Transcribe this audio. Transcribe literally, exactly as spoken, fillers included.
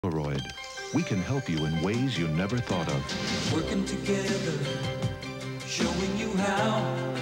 Polaroid. We can help you in ways you never thought of. Working together, showing you how.